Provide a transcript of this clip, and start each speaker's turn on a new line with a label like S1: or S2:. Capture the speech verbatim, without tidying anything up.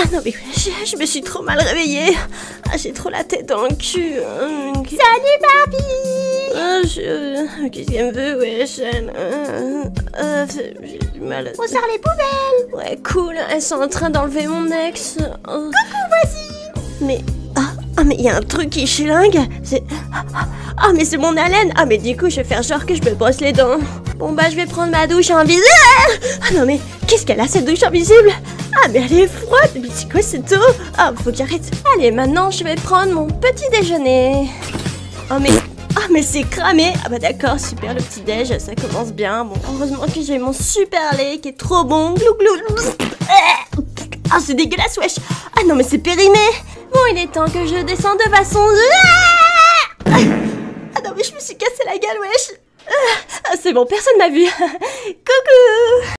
S1: non mais je, je me suis trop mal réveillée. Ah, j'ai trop la tête dans le cul.
S2: Salut Barbie.
S1: Ah, je... Qu'est-ce qu'elle me veut, wesh? Euh, euh, j'ai du mal.
S2: On sort les poubelles.
S1: Ouais, cool, elles sont en train d'enlever mon ex. Oh.
S2: Coucou voisine.
S1: Mais... Ah, ah mais il y a un truc qui chlingue. C'est... Ah, mais c'est mon haleine. Ah, mais du coup, je vais faire genre que je me brosse les dents. Bon, bah, je vais prendre ma douche invisible. Ah non, mais qu'est-ce qu'elle a, cette douche invisible? Ah, mais elle est froide. Mais c'est quoi cette eau? Ah, faut que j'arrête. Allez, maintenant, je vais prendre mon petit déjeuner. Oh, mais... Ah, mais c'est cramé. Ah bah d'accord, super, le petit déj, ça commence bien. Bon, heureusement que j'ai mon super lait qui est trop bon. Glou, glou. Ah, c'est dégueulasse, wesh. Ah non, mais c'est périmé. Bon, il est temps que je descende de façon... Ah non, mais je me suis cassé la gueule, wesh. Ah, c'est bon, personne m'a vu. Coucou.